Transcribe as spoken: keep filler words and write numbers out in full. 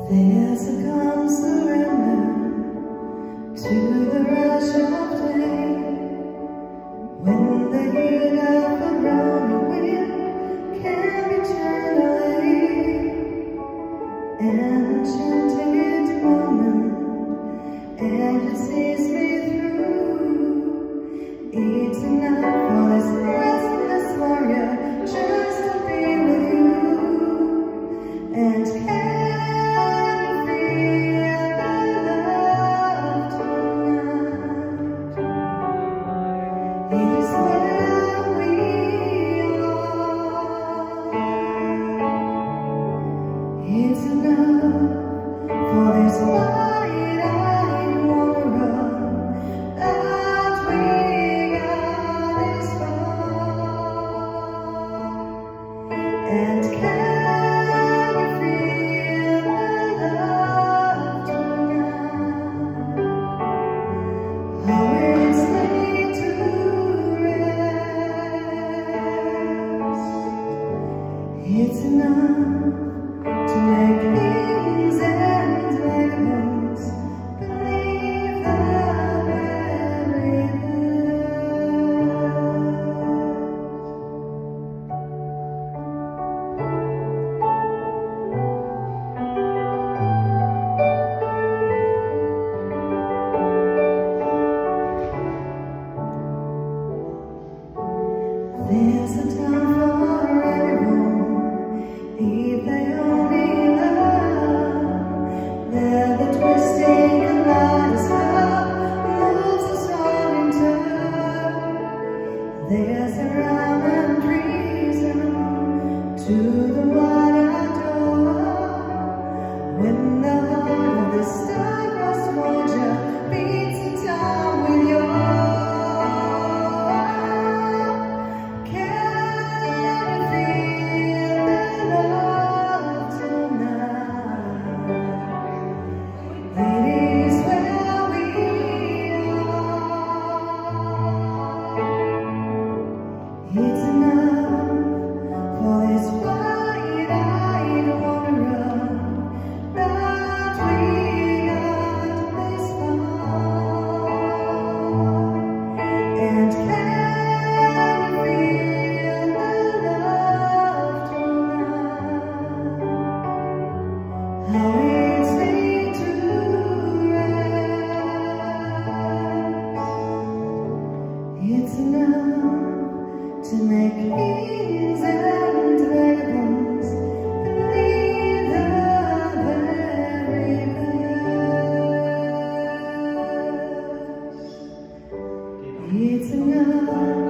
There's a calm surrender to the rush of day, when the heat of the roaring wind can be turned away. Enchanted moment, and it sees me through. It's enough for this restless warrior just to be with you. And can it's enough for this wide-eyed wanderer that we got this far. And can you feel the love tonight? How it's laid to rest. It's enough to make kings and vagabonds believe the very best. There's a time for everyone, if they only love. There the twisting kaleidoscope moves us all in turn. There's a rhyme and reason to the one I adore, when the heart of the star-crossed soldier beats in time with yours. It's enough for this wide-eyed wanderer that we got this far. And can you feel the love tonight? How it's laid to rest. It's enough to make kings and vagabonds believe the very best. It's enough